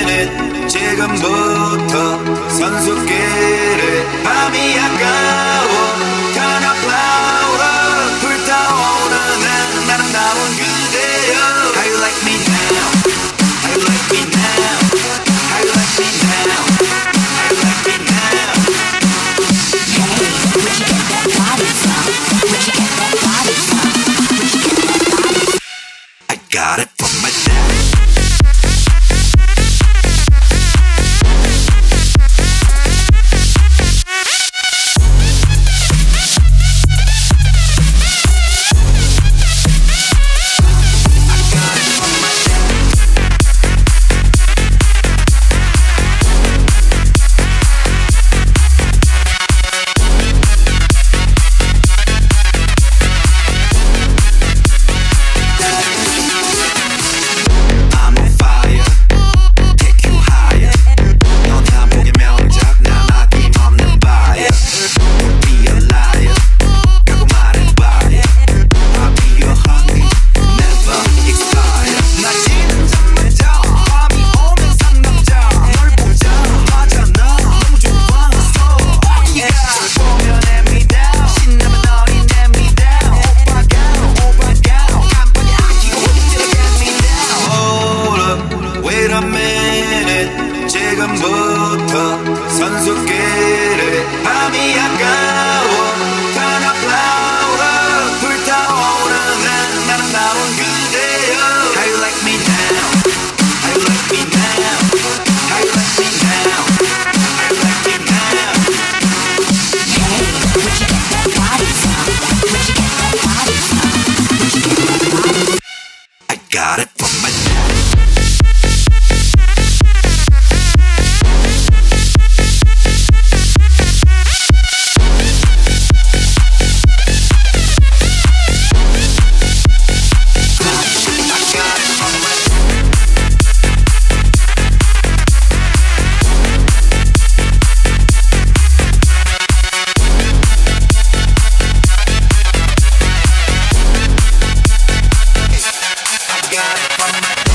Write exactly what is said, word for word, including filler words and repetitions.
minute 지금부터 선수끼리 밤이 아까워 Turn up louder 불타오르는 아름다운 그대여 How you like me now? How you like me now? How you like me now? How you like me now? Hey, where'd you get that body from? Where'd you get that body from? Where'd you get that body from? I got it from my dad. 지금부터 선수끼리 밤이 아까워 Turn up louder 불타오르는 아름다운 그대여 How you like me now? How you like me now? How you like me now? How you like me now? Hey, where'd you get that body from? Where'd you get that body from? Where'd you get that body from? I got it from my dad. Got it from my